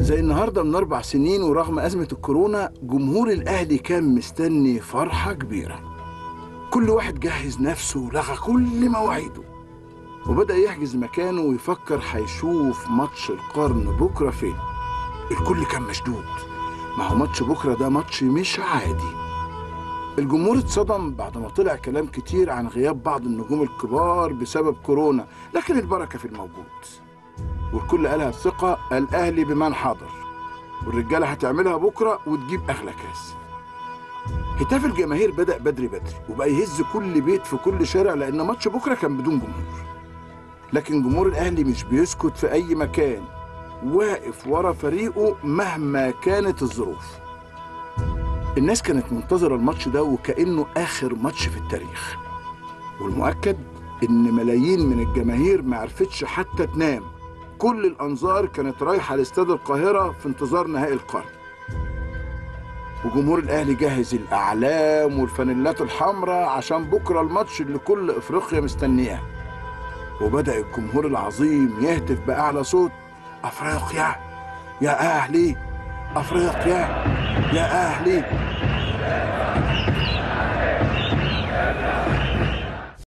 زي النهارده من 4 سنين، ورغم أزمة الكورونا جمهور الأهلي كان مستني فرحة كبيرة. كل واحد جهز نفسه ولغى كل مواعيده، وبدأ يحجز مكانه ويفكر هيشوف ماتش القرن بكرة فين. الكل كان مشدود، ما هو ماتش بكرة ده ماتش مش عادي. الجمهور اتصدم بعد ما طلع كلام كتير عن غياب بعض النجوم الكبار بسبب كورونا، لكن البركة في الموجود. والكل قالها بثقة: الأهلي بمن حضر، والرجالة هتعملها بكرة وتجيب أغلى كاس. هتاف الجماهير بدأ بدري وبقى يهز كل بيت في كل شارع، لأن ماتش بكرة كان بدون جمهور. لكن جمهور الأهلي مش بيسكت في أي مكان، واقف ورا فريقه مهما كانت الظروف. الناس كانت منتظرة الماتش ده وكأنه آخر ماتش في التاريخ، والمؤكد إن ملايين من الجماهير ما عرفتش حتى تنام. كل الأنظار كانت رايحة لاستاد القاهرة في انتظار نهائي القرن. وجمهور الأهلي جهز الأعلام والفانيلات الحمراء عشان بكرة الماتش اللي كل إفريقيا مستنياه. وبدأ الجمهور العظيم يهتف بأعلى صوت: أفريقيا يا أهلي، أفريقيا يا أهلي.